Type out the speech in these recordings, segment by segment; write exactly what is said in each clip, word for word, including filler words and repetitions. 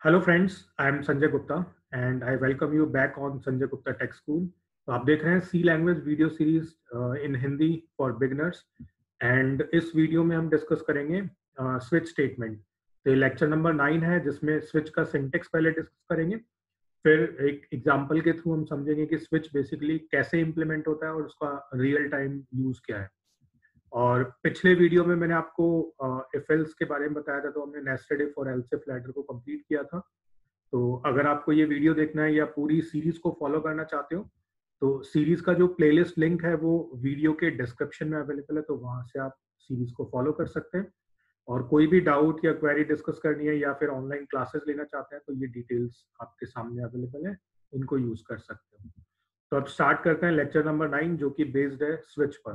Hello friends, I am Sanjay Gupta and I welcome you back on Sanjay Gupta tech school. तो आप देख रहे हैं C language video series in Hindi for beginners. And इस video में हम डिस्कस करेंगे स्विच स्टेटमेंट। तो ये लेक्चर नंबर नाइन है जिसमें स्विच का सिंटेक्स पहले डिस्कस करेंगे, फिर एक एग्जांपल के थ्रू हम समझेंगे कि स्विच बेसिकली कैसे इंप्लीमेंट होता है और उसका रियल टाइम यूज क्या है। और पिछले वीडियो में मैंने आपको इफ एल्स के बारे में बताया था, तो हमने नेस्टेड इफ और एल्स इफ लैडर को कंप्लीट किया था। तो अगर आपको ये वीडियो देखना है या पूरी सीरीज को फॉलो करना चाहते हो, तो सीरीज का जो प्लेलिस्ट लिंक है वो वीडियो के डिस्क्रिप्शन में अवेलेबल है, तो वहां से आप सीरीज को फॉलो कर सकते हैं। और कोई भी डाउट या क्वेरी डिस्कस करनी है या फिर ऑनलाइन क्लासेस लेना चाहते हैं, तो ये डिटेल्स आपके सामने अवेलेबल है, इनको यूज कर सकते हो। तो अब स्टार्ट करते हैं लेक्चर नंबर नाइन, जो कि बेस्ड है स्विच पर।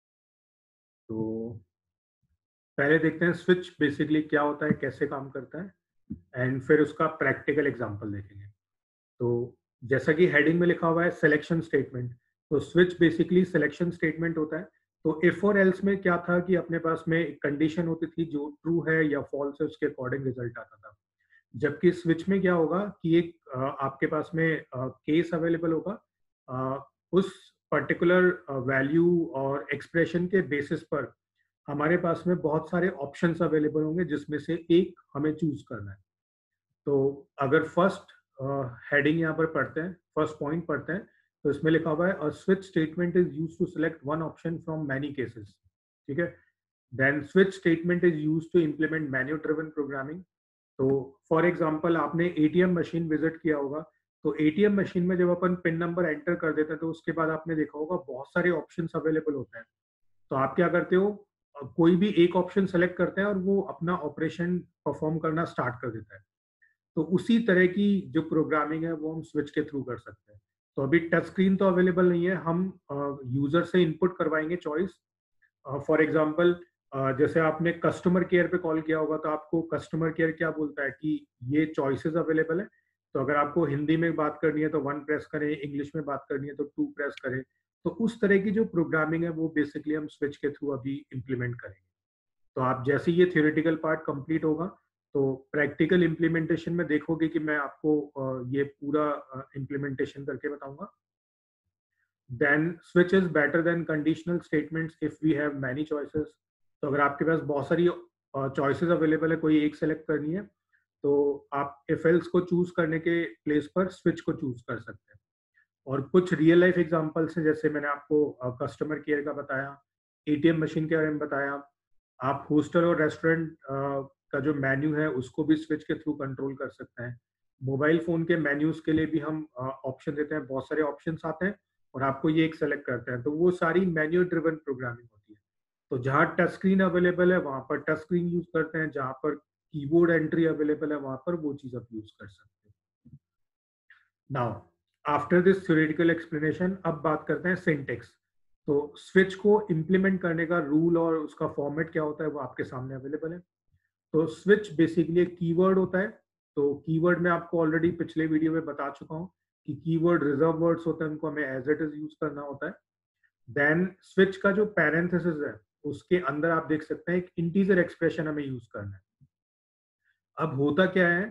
तो पहले देखते हैं स्विच बेसिकली क्या होता है, कैसे काम करता है, एंड फिर उसका प्रैक्टिकल एग्जांपल देखेंगे। तो जैसा कि हेडिंग में लिखा हुआ है सिलेक्शन स्टेटमेंट, तो स्विच बेसिकली सिलेक्शन स्टेटमेंट होता है। तो इफ और एल्स में क्या था कि अपने पास में एक कंडीशन होती थी जो ट्रू है या फॉल्स है, उसके अकॉर्डिंग रिजल्ट आता था। जबकि स्विच में क्या होगा कि एक अ, आपके पास में केस अवेलेबल होगा, अ, उस पर्टिकुलर वैल्यू और एक्सप्रेशन के बेसिस पर हमारे पास में बहुत सारे ऑप्शंस अवेलेबल होंगे जिसमें से एक हमें चूज करना है। तो अगर फर्स्ट हेडिंग यहाँ पर पढ़ते हैं, फर्स्ट पॉइंट पढ़ते हैं, तो इसमें लिखा हुआ है अ switch statement is used to select one option from many cases. ठीक है। Then switch statement is used to implement menu driven programming. तो फॉर एग्जांपल आपने एटीएम मशीन विजिट किया होगा, तो एटीएम मशीन में जब अपन पिन नंबर एंटर कर देते हैं, तो उसके बाद आपने देखा होगा बहुत सारे ऑप्शंस अवेलेबल होते हैं। तो आप क्या करते हो, अ, कोई भी एक ऑप्शन सेलेक्ट करते हैं और वो अपना ऑपरेशन परफॉर्म करना स्टार्ट कर देता है। तो उसी तरह की जो प्रोग्रामिंग है वो हम स्विच के थ्रू कर सकते हैं। तो अभी टच स्क्रीन तो अवेलेबल नहीं है, हम यूजर से इनपुट करवाएंगे चॉइस। फॉर एग्जांपल, जैसे आपने कस्टमर केयर पे कॉल किया होगा, तो आपको कस्टमर केयर क्या बोलता है कि ये चॉइसेस अवेलेबल है। तो अगर आपको हिंदी में बात करनी है तो वन प्रेस करें, इंग्लिश में बात करनी है तो टू प्रेस करें। तो उस तरह की जो प्रोग्रामिंग है वो बेसिकली हम स्विच के थ्रू अभी इम्प्लीमेंट करेंगे। तो आप जैसे ये थियोरेटिकल पार्ट कंप्लीट होगा, तो प्रैक्टिकल इम्प्लीमेंटेशन में देखोगे कि मैं आपको अ, ये पूरा इम्प्लीमेंटेशन करके बताऊंगा। Then switch is better than conditional statements if we have many choices. तो अगर आपके पास बहुत सारी चॉइसेस अवेलेबल है, कोई एक सेलेक्ट करनी है, तो आप इफ एल्स को चूज करने के प्लेस पर स्विच को चूज कर सकते हैं। और कुछ रियल लाइफ एग्जांपल्स हैं, जैसे मैंने आपको कस्टमर केयर का बताया, एटीएम मशीन के बारे में बताया। आप होस्टल और रेस्टोरेंट का जो मेन्यू है उसको भी स्विच के थ्रू कंट्रोल कर सकते हैं। मोबाइल फोन के मेन्यूज के लिए भी हम ऑप्शन देते हैं, बहुत सारे ऑप्शंस आते हैं और आपको ये एक सेलेक्ट करते हैं, तो वो सारी मैन्यू ड्रिवन प्रोग्रामिंग होती है। तो जहाँ टच स्क्रीन अवेलेबल है वहां पर टच स्क्रीन यूज करते हैं, जहाँ पर कीबोर्ड एंट्री अवेलेबल है वहां पर वो चीज आप यूज कर सकते हैं। Now after this theoretical explanation, अब बात करते हैं सिंटेक्स। तो स्विच को इम्प्लीमेंट करने का रूल और उसका फॉर्मेट क्या होता है वो आपके सामने अवेलेबल है। तो स्विच बेसिकली एक कीवर्ड होता है। तो कीवर्ड में आपको ऑलरेडी पिछले वीडियो में बता चुका हूँ कि कीवर्ड रिजर्व वर्ड्स होते हैं, उनको हमें एज इट इज यूज करना होता है। देन स्विच का जो पैरेंथेसिस है उसके अंदर आप देख सकते हैं एक इंटीजर एक्सप्रेशन हमें यूज करना है। अब होता क्या है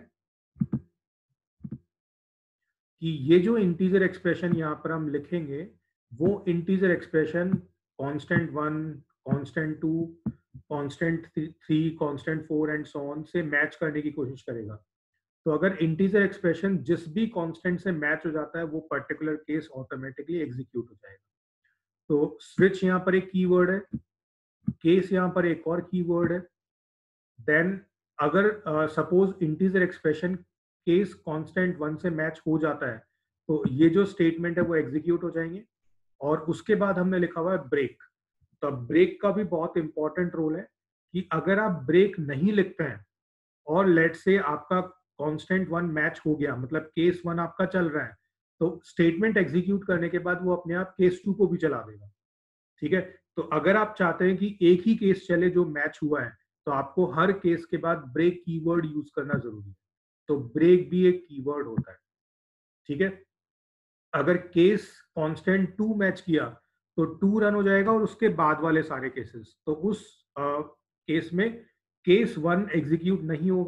कि ये जो इंटीजर एक्सप्रेशन यहाँ पर हम लिखेंगे, वो integer expression constant one, constant two, constant three, constant four and so on से मैच करने की कोशिश करेगा। तो अगर इंटीजर एक्सप्रेशन जिस भी कांस्टेंट से मैच हो जाता है, वो पर्टिकुलर केस ऑटोमेटिकली एग्जीक्यूट हो जाएगा। तो स्विच यहाँ पर एक कीवर्ड है, केस यहाँ पर एक और कीवर्ड है। देन अगर suppose integer expression case constant one से मैच हो जाता है, तो ये जो स्टेटमेंट है वो एग्जीक्यूट हो जाएंगे। और उसके बाद हमने लिखा हुआ है ब्रेक। तो ब्रेक का भी बहुत इंपॉर्टेंट रोल है कि अगर आप ब्रेक नहीं लिखते हैं और लेट से आपका कांस्टेंट वन मैच हो गया, मतलब केस वन आपका चल रहा है, तो स्टेटमेंट एग्जीक्यूट करने के बाद वो अपने आप केस टू को भी चला देगा। ठीक है। तो अगर आप चाहते हैं कि एक ही केस चले जो मैच हुआ है, तो आपको हर केस के बाद ब्रेक कीवर्ड यूज करना जरूरी है। तो ब्रेक भी एक कीवर्ड होता है। ठीक है। अगर केस कांस्टेंट टू मैच किया तो टू रन हो जाएगा और उसके बाद वाले सारे केसेस, तो उस केस में केस वन एग्जीक्यूट नहीं होगा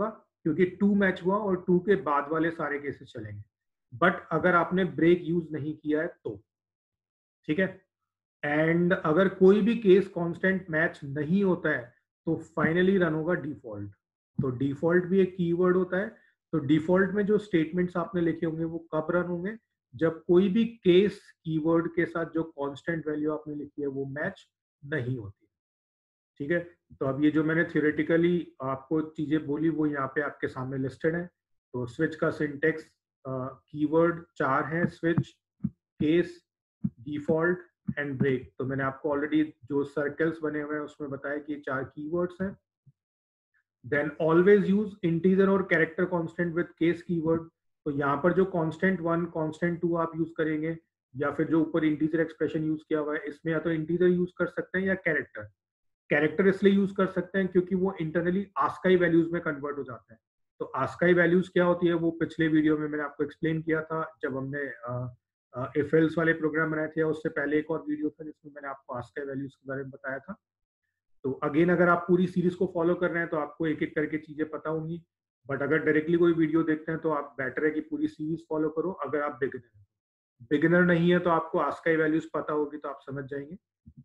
क्योंकि टू मैच हुआ और टू के बाद वाले सारे केसेस चलेंगे। बट अगर आपने ब्रेक यूज नहीं किया है तो, ठीक है। एंड अगर कोई भी केस कांस्टेंट मैच नहीं होता है तो फाइनली रन होगा डिफॉल्ट। तो डिफॉल्ट भी एक कीवर्ड होता है। तो डिफॉल्ट में जो स्टेटमेंट्स आपने लिखे होंगे वो कब रन होंगे, जब कोई भी केस कीवर्ड के साथ जो कांस्टेंट वैल्यू आपने लिखी है वो मैच नहीं होती, ठीक है। तो अब ये जो मैंने थियोरेटिकली आपको चीजें बोली वो यहाँ पे आपके सामने लिस्टेड है। तो स्विच का सिंटेक्स कीवर्ड चार है, switch, case, default and break. तो मैंने आपको ऑलरेडी जो सर्कल्स बने हुए हैं उसमें बताया कि चार कीवर्ड्स हैं। देन ऑलवेज यूज इंटीजर और character constant with case keyword. तो यहाँ पर जो कांस्टेंट वन कांस्टेंट टू आप यूज करेंगे, या फिर जो ऊपर इंटीजर एक्सप्रेशन यूज किया हुआ है इसमें या तो इंटीजर यूज कर सकते हैं या कैरेक्टर। कैरेक्टर इसलिए यूज कर सकते हैं क्योंकि वो इंटरनली आस्काई वैल्यूज में कन्वर्ट हो जाते हैं। तो आस्काई वैल्यूज क्या होती है वो पिछले वीडियो में मैंने आपको एक्सप्लेन किया था, जब हमने इफ एल्स वाले प्रोग्राम बनाए थे। उससे पहले एक और वीडियो था जिसमें मैंने आपको आस्काई वैल्यूज के बारे में बताया था। तो अगेन अगर आप पूरी सीरीज को फॉलो कर रहे हैं तो आपको एक एक करके चीजें पता होंगी। बट अगर डायरेक्टली कोई वीडियो देखते हैं तो आप बेटर है कि पूरी सीरीज फॉलो करो। अगर आप बिगिनर हैं, बिगिनर नहीं है तो आपको आस्काई वैल्यूज पता होगी तो आप समझ जाएंगे।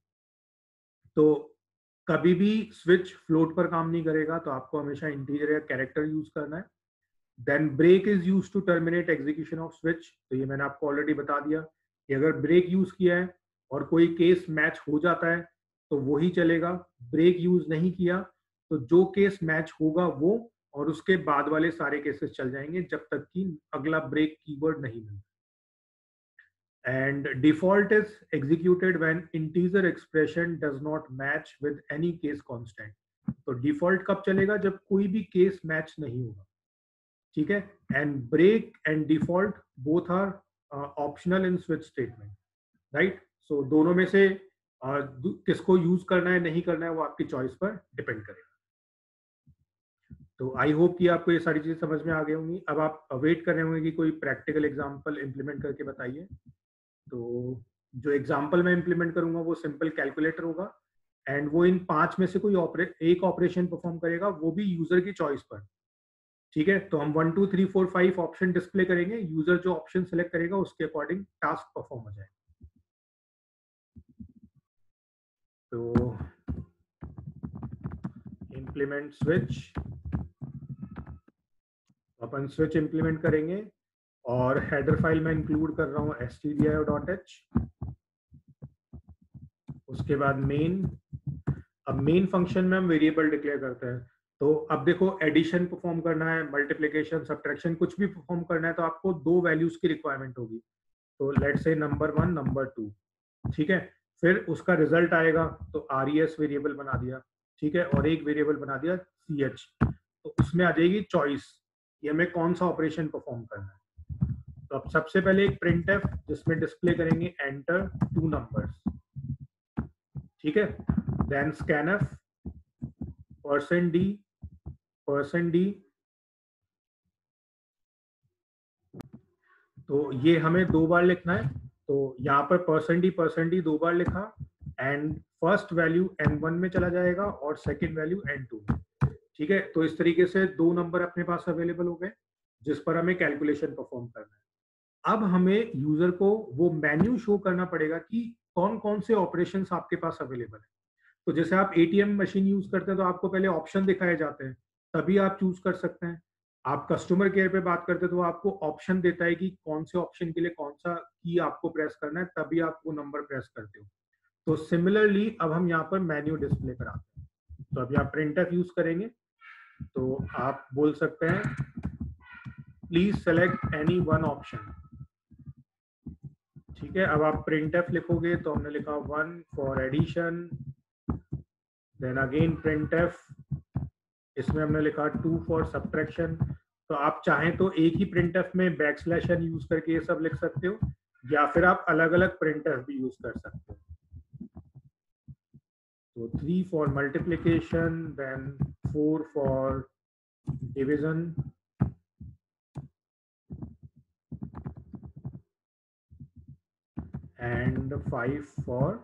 तो कभी भी स्विच फ्लोट पर काम नहीं करेगा, तो आपको हमेशा इंटीजर या कैरेक्टर यूज करना है। Then break is use to terminate execution of switch. तो ये मैंने आपको ऑलरेडी बता दिया कि अगर ब्रेक यूज किया है और कोई केस मैच हो जाता है तो वही चलेगा। ब्रेक यूज नहीं किया तो जो केस मैच होगा वो और उसके बाद वाले सारे केसेस चल जाएंगे जब तक कि अगला ब्रेक कीवर्ड नहीं मिलता। And default is executed when integer expression does not match with any case constant. तो default कब चलेगा, जब कोई भी केस मैच नहीं होगा, ठीक है। and break and default both are uh, optional in switch statement, right? so दोनों में से uh, किसको यूज करना है नहीं करना है वो आपकी चॉइस पर डिपेंड करेगा। तो आई होप कि आपको ये सारी चीजें समझ में आ गई होंगी। अब आप वेट कर रहे होंगे कि कोई प्रैक्टिकल एग्जांपल इंप्लीमेंट करके बताइए। तो जो एग्जांपल मैं इंप्लीमेंट करूंगा वो सिंपल कैलकुलेटर होगा एंड वो इन पांच में से कोई ऑपरे, एक ऑपरेशन परफॉर्म करेगा, वो भी यूजर की चॉइस पर, ठीक है। तो हम one two three four five option display करेंगे, यूजर जो ऑप्शन सेलेक्ट करेगा उसके अकॉर्डिंग टास्क परफॉर्म हो जाएगा। तो इंप्लीमेंट स्विच, अपन स्विच इंप्लीमेंट करेंगे और हेडर फाइल में इंक्लूड कर रहा हूं stdio डॉट एच। उसके बाद मेन, अब मेन फंक्शन में हम वेरिएबल डिक्लेयर करते हैं। तो अब देखो एडिशन परफॉर्म करना है, मल्टीप्लिकेशन, सब्ट्रैक्शन, कुछ भी परफॉर्म करना है तो आपको दो वैल्यूज की रिक्वायरमेंट होगी। तो let's say number one, number two, ठीक है। फिर उसका रिजल्ट आएगा तो आर ई एस वेरिएबल बना दिया, ठीक है, और एक वेरिएबल बना दिया सी एच। तो उसमें आ जाएगी चॉइस, ये हमें कौन सा ऑपरेशन परफॉर्म करना है। तो अब सबसे पहले एक प्रिंट एफ जिसमें डिस्प्ले करेंगे एंटर टू नंबर्स, ठीक है। Then scanf, percent d, percent d. तो ये हमें दो बार लिखना है। तो यहाँ पर परसेंट डी परसेंट डी दो बार लिखा and first value n one में चला जाएगा और सेकंड वैल्यू एन टू में, ठीक है। तो इस तरीके से दो नंबर अपने पास अवेलेबल हो गए जिस पर हमें कैलकुलेशन परफॉर्म करना है। अब हमें यूजर को वो मेन्यू शो करना पड़ेगा कि कौन कौन से ऑपरेशंस आपके पास अवेलेबल है। तो जैसे आप एटीएम मशीन यूज करते हैं तो आपको पहले ऑप्शन दिखाए जाते हैं, तभी आप चूज कर सकते हैं। आप कस्टमर केयर पे बात करते हैं तो आपको ऑप्शन देता है कि कौन से ऑप्शन के लिए कौन सा की आपको प्रेस करना है, तभी आप वो नंबर प्रेस करते हो। तो सिमिलरली अब हम यहाँ पर मेन्यू डिस्प्ले कराते हैं। तो अब यहाँ प्रिंटफ यूज करेंगे तो आप बोल सकते हैं please select any one option, ठीक है। अब आप printf लिखोगे तो हमने लिखा one for addition, then again printf, इसमें हमने लिखा टू फॉर सब्ट्रैक्शन। तो आप चाहें तो एक ही printf में बैक स्लैश एन यूज करके ये सब लिख सकते हो, या फिर आप अलग अलग printf भी यूज कर सकते हो। तो three for multiplication, then four for division, and five for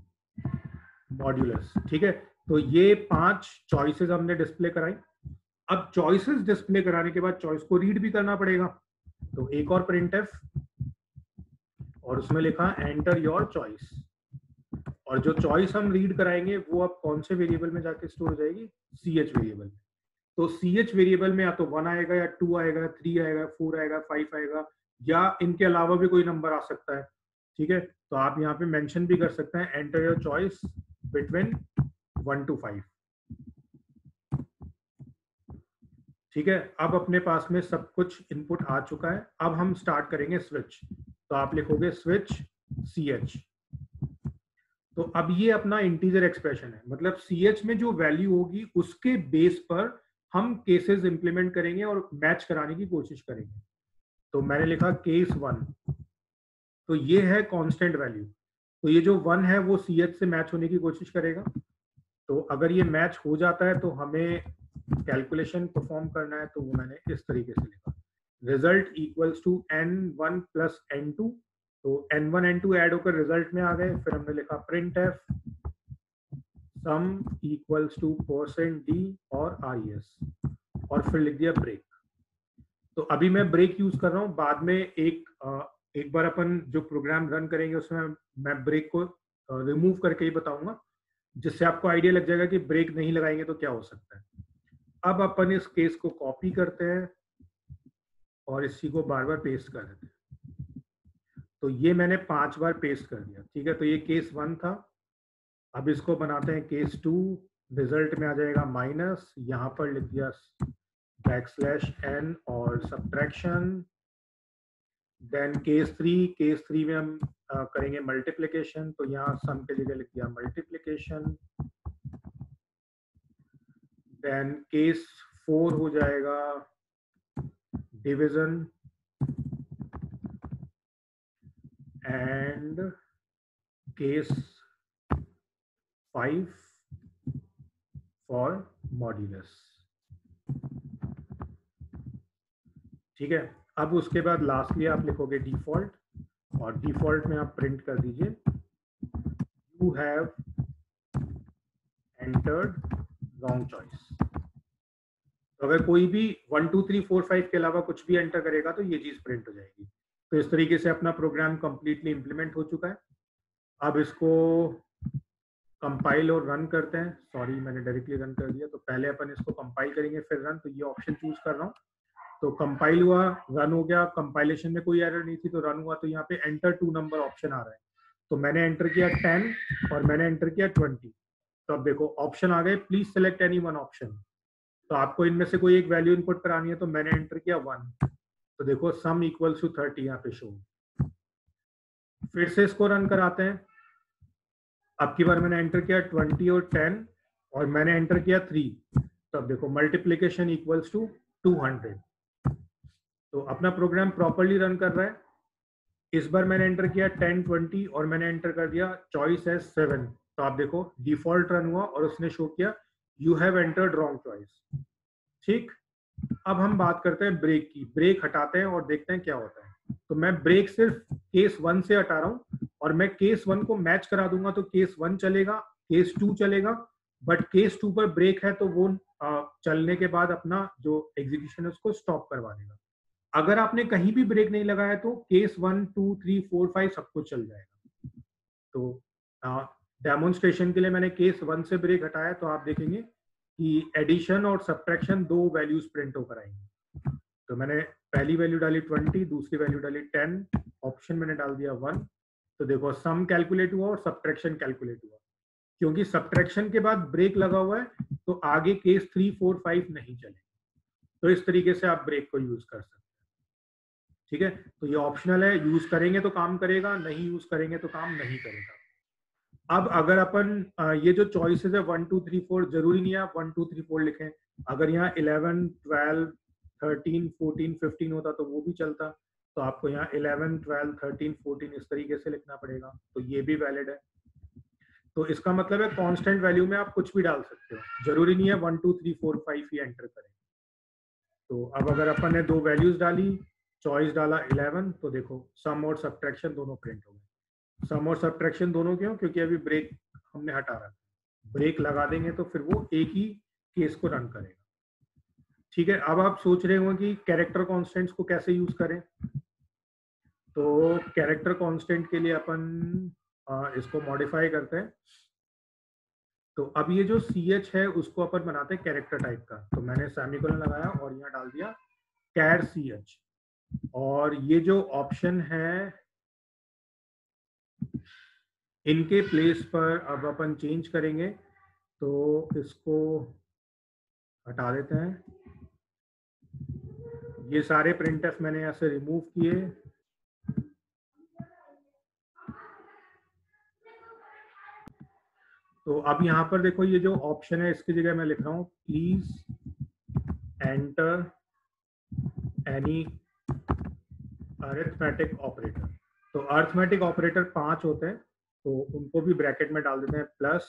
modulus, ठीक है। तो ये पांच चॉइसेस हमने डिस्प्ले कराई। अब चॉइसेस डिस्प्ले कराने के बाद चॉइस को रीड भी करना पड़ेगा, तो एक और प्रिंटफ और उसमें लिखा एंटर योर चॉइस, और जो चॉइस हम रीड कराएंगे वो अब कौन से वेरिएबल में जाके स्टोर हो जाएगी, सी एच वेरिएबल में। तो सी एच वेरिएबल में या तो वन आएगा या टू आएगा, थ्री आएगा, फोर आएगा, फाइव आएगा, या इनके अलावा भी कोई नंबर आ सकता है। ठीक है, तो आप यहाँ पे मेंशन भी कर सकते हैं enter your choice between one two five. ठीक है, अब अपने पास में सब कुछ इनपुट आ चुका है। अब हम स्टार्ट करेंगे स्विच, तो आप लिखोगे स्विच सी एच। तो अब ये अपना इंटीजर एक्सप्रेशन है, मतलब सी एच में जो वैल्यू होगी उसके बेस पर हम केसेस इंप्लीमेंट करेंगे और मैच कराने की कोशिश करेंगे। तो मैंने लिखा केस वन, तो ये है कांस्टेंट वैल्यू, तो ये जो वन है वो सी एच से मैच होने की कोशिश करेगा। तो अगर ये मैच हो जाता है तो हमें कैलकुलेशन परफॉर्म करना है, तो वो मैंने इस तरीके से लिखा, result equals to n one plus n two, तो n one n two add होकर रिजल्ट में आ गए। फिर हमने लिखा printf sum equals to percent d और आर ई एस, और फिर लिख दिया ब्रेक। तो अभी मैं ब्रेक यूज कर रहा हूँ, बाद में एक एक बार अपन जो प्रोग्राम रन करेंगे उसमें मैं ब्रेक को रिमूव करके ही बताऊंगा, जिससे आपको आइडिया लग जाएगा कि ब्रेक नहीं लगाएंगे तो क्या हो सकता है। अब अपन इस केस को कॉपी करते हैं और इसी को बार बार पेस्ट कर देते हैं। तो ये मैंने पांच बार पेस्ट कर दिया। ठीक है, तो ये केस वन था। अब इसको बनाते हैं केस टू, रिजल्ट में आ जाएगा माइनस, यहाँ पर लिख दिया बैक स्लैश एन और subtraction. Then case three, case three में हम आ, करेंगे मल्टीप्लिकेशन, तो यहाँ सम के जगह लिख दिया मल्टीप्लिकेशन। देन केस फोर हो जाएगा division, and case five for modulus. ठीक है, अब उसके बाद लास्टली आप लिखोगे डिफॉल्ट, और डिफॉल्ट में आप प्रिंट कर दीजिए you have entered wrong choice. तो अगर कोई भी one two three four five के अलावा कुछ भी एंटर करेगा तो ये चीज प्रिंट हो जाएगी। तो इस तरीके से अपना प्रोग्राम कंप्लीटली इंप्लीमेंट हो चुका है। अब इसको कंपाइल और रन करते हैं। सॉरी, मैंने डायरेक्टली रन कर दिया, तो पहले अपन इसको कंपाइल करेंगे फिर रन। तो ये ऑप्शन चूज कर रहा हूँ, तो कंपाइल हुआ, रन हो गया। कंपाइलेशन में कोई एरर नहीं थी तो रन हुआ। तो यहाँ पे एंटर टू नंबर ऑप्शन आ रहा है, तो मैंने एंटर किया टेन और मैंने एंटर किया ट्वेंटी। तो अब देखो ऑप्शन आ गए, please select any one option. तो आपको इनमें से कोई एक वैल्यू इनपुट करानी है, तो मैंने एंटर किया वन, तो देखो सम इक्वल्स टू थर्टी यहाँ पे शो। फिर से इसको रन कराते हैं। अब की बार मैंने एंटर किया ट्वेंटी और टेन और मैंने एंटर किया थ्री, तो अब देखो multiplication equals to two hundred. तो अपना प्रोग्राम प्रॉपरली रन कर रहा है। इस बार मैंने एंटर किया टेन ट्वेंटी और मैंने एंटर कर दिया चॉइस एज सेवन। तो आप देखो डिफॉल्ट रन हुआ और उसने शो किया you have entered wrong choice. ठीक, अब हम बात करते हैं ब्रेक की। ब्रेक हटाते हैं और देखते हैं क्या होता है। तो मैं ब्रेक सिर्फ केस वन से हटा रहा हूँ और मैं केस वन को मैच करा दूंगा, तो केस वन चलेगा, केस टू चलेगा, बट केस टू पर ब्रेक है तो वो आ, चलने के बाद अपना जो एग्जीक्यूशन है उसको स्टॉप करवा देगा। अगर आपने कहीं भी ब्रेक नहीं लगाया तो case one two three four five सब कुछ चल जाएगा। तो डेमोन्स्ट्रेशन के लिए मैंने केस वन से ब्रेक हटाया, तो आप देखेंगे कि एडिशन और सब्ट्रैक्शन दो वैल्यूज प्रिंट होकर आएंगी। तो मैंने पहली वैल्यू डाली ट्वेंटी, दूसरी वैल्यू डाली टेन, ऑप्शन मैंने डाल दिया वन। तो देखो सम कैलकुलेट हुआ और सब्ट्रैक्शन कैलकुलेट हुआ। क्योंकि सब्ट्रैक्शन के बाद ब्रेक लगा हुआ है तो आगे केस थ्री फोर फाइव नहीं चलेगा। तो इस तरीके से आप ब्रेक को यूज कर सकते हैं। ठीक है, तो ये ऑप्शनल है, यूज करेंगे तो काम करेगा, नहीं यूज करेंगे तो काम नहीं करेगा। अब अगर अपन ये जो चॉइसेस है वन टू थ्री फोर, जरूरी नहीं है आप वन टू थ्री फोर लिखें। अगर यहाँ eleven twelve thirteen fourteen fifteen होता तो वो भी चलता। तो आपको यहाँ इलेवन ट्वेल्व थर्टीन फोर्टीन इस तरीके से लिखना पड़ेगा, तो ये भी वैलिड है। तो इसका मतलब है कांस्टेंट वैल्यू में आप कुछ भी डाल सकते हो, जरूरी नहीं है one two three four five ही एंटर करें। तो अब अगर अपन ने दो वैल्यूज डाली, चॉइस डाला इलेवन, तो देखो सम और सब्ट्रैक्शन दोनों प्रिंट हो गए। सम और सब्ट्रैक्शन दोनों क्यों? क्योंकि अभी ब्रेक हमने हटा रखा है। ब्रेक लगा देंगे तो फिर वो एक ही केस को रन करेगा। ठीक है, अब आप सोच रहे होंगे कि कैरेक्टर कॉन्स्टेंट्स को कैसे यूज करें। तो कैरेक्टर कांस्टेंट के लिए अपन आ, इसको मॉडिफाई करते हैं। तो अब ये जो सी एच है उसको अपन बनाते हैं कैरेक्टर टाइप का। तो मैंने सेमीकोलन लगाया और यहाँ डाल दिया कैर सी एच, और ये जो ऑप्शन है इनके प्लेस पर अब अपन चेंज करेंगे। तो इसको हटा देते हैं। ये सारे प्रिंटफ मैंने यहाँ से रिमूव किए। तो अब यहाँ पर देखो ये जो ऑप्शन है इसकी जगह मैं लिख रहा हूँ please enter any arithmetic operator. तो अरिथमेटिक ऑपरेटर पांच होते हैं, तो उनको भी ब्रैकेट में डाल देते हैं, plus,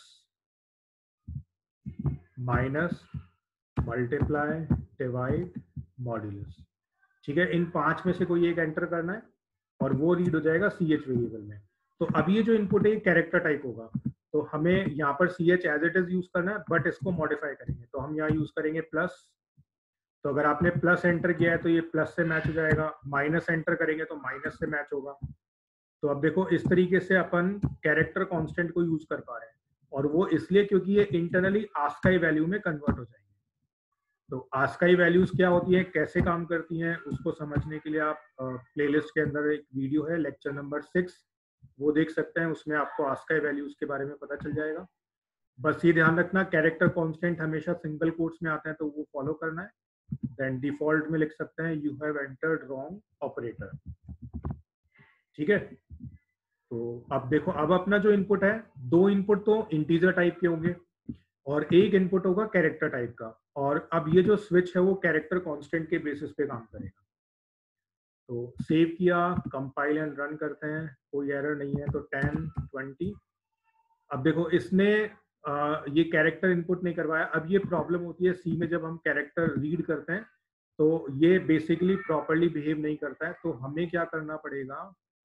minus, multiply, divide, modulus. ठीक है, इन पांच में से कोई एक एंटर करना है और वो रीड हो जाएगा सी एच वेरिएबल में। तो अब ये जो इनपुट है कैरेक्टर टाइप होगा, तो हमें यहाँ पर c h as it is use करना है, बट इसको मॉडिफाई करेंगे। तो हम यहाँ यूज करेंगे प्लस। तो अगर आपने प्लस एंटर किया है तो ये प्लस से मैच हो जाएगा, माइनस एंटर करेंगे तो माइनस से मैच होगा। तो अब देखो इस तरीके से अपन कैरेक्टर कांस्टेंट को यूज कर पा रहे हैं, और वो इसलिए क्योंकि ये इंटरनली आस्काई वैल्यू में कन्वर्ट हो जाएंगे। तो आस्काई वैल्यूज क्या होती है, कैसे काम करती हैं, उसको समझने के लिए आप प्लेलिस्ट के अंदर एक वीडियो है लेक्चर नंबर सिक्स, वो देख सकते हैं। उसमें आपको आस्काई वैल्यूज के बारे में पता चल जाएगा। बस ये ध्यान रखना कैरेक्टर कांस्टेंट हमेशा सिंगल कोट्स में आते हैं, तो वो फॉलो करना है। देन डिफॉल्ट में लिख सकते हैं you have entered wrong operator. ठीक है, तो अब देखो अब अपना जो इनपुट है, दो इनपुट तो इंटीजर टाइप के होंगे और एक इनपुट होगा कैरेक्टर टाइप का। और अब ये जो स्विच है वो कैरेक्टर कांस्टेंट के बेसिस पे काम करेगा। तो सेव किया, कंपाइल एंड रन करते हैं, कोई एरर नहीं है। तो टेन ट्वेंटी। अब देखो इसने आ, ये कैरेक्टर इनपुट नहीं करवाया। अब ये प्रॉब्लम होती है सी में, जब हम कैरेक्टर रीड करते हैं तो ये बेसिकली प्रॉपरली बिहेव नहीं करता है। तो हमें क्या करना पड़ेगा,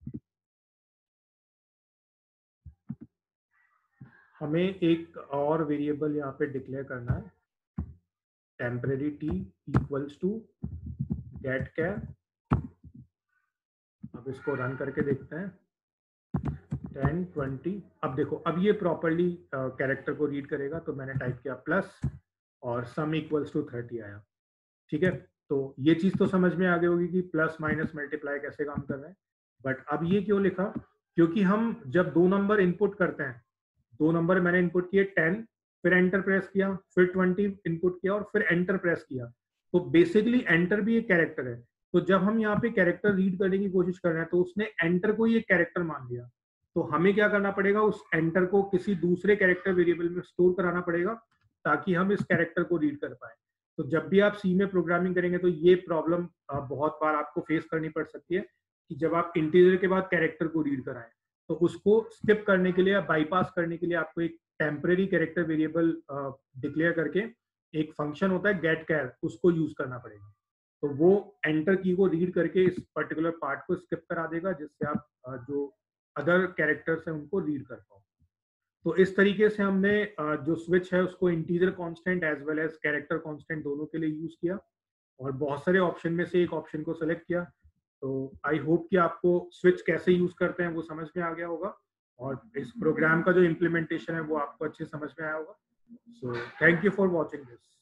हमें एक और वेरिएबल यहाँ पे डिक्लेयर करना है, टेम्परेरी टी इक्वल्स टू गेट कैर। अब इसको रन करके देखते हैं, टेन ट्वेंटी। अब देखो अब ये प्रॉपरली कैरेक्टर को रीड करेगा। तो मैंने टाइप किया प्लस और सम इक्वल्स टू थर्टी आया। ठीक है, तो ये चीज तो समझ में आ गई होगी कि प्लस माइनस मल्टीप्लाई कैसे काम कर रहे हैं। बट अब ये क्यों लिखा, क्योंकि हम जब दो नंबर इनपुट करते हैं, दो नंबर मैंने इनपुट किए टेन, फिर एंटर प्रेस किया, फिर ट्वेंटी इनपुट किया और फिर एंटर प्रेस किया। तो बेसिकली एंटर भी एक कैरेक्टर है। तो जब हम यहाँ पे कैरेक्टर रीड करने की कोशिश कर रहे हैं तो उसने एंटर को ही एक कैरेक्टर मान लिया। तो हमें क्या करना पड़ेगा, उस एंटर को किसी दूसरे कैरेक्टर वेरिएबल में स्टोर कराना पड़ेगा ताकि हम इस कैरेक्टर को रीड कर पाए। तो जब भी आप सी में प्रोग्रामिंग करेंगे तो ये प्रॉब्लम बहुत बार आपको फेस करनी पड़ सकती है कि जब आप इंटीजर के बाद कैरेक्टर को रीड कराएं, तो उसको स्किप करने के लिए या बाईपास करने के लिए आपको एक टेम्परेरी कैरेक्टर वेरिएबल डिक्लेयर करके एक फंक्शन होता है गेट कैर, उसको यूज करना पड़ेगा। तो वो एंटर की को रीड करके इस पर्टिकुलर पार्ट को स्किप करा देगा, जिससे आप जो अदर कैरेक्टर्स हैं उनको रीड कर पाओ। तो इस तरीके से हमने जो स्विच है उसको integer constant as well as character constant दोनों के लिए यूज किया और बहुत सारे ऑप्शन में से एक ऑप्शन को सेलेक्ट किया। तो आई होप कि आपको स्विच कैसे यूज करते हैं वो समझ में आ गया होगा, और इस प्रोग्राम का जो इम्प्लीमेंटेशन है वो आपको अच्छे समझ में आया होगा। So thank you for watching this.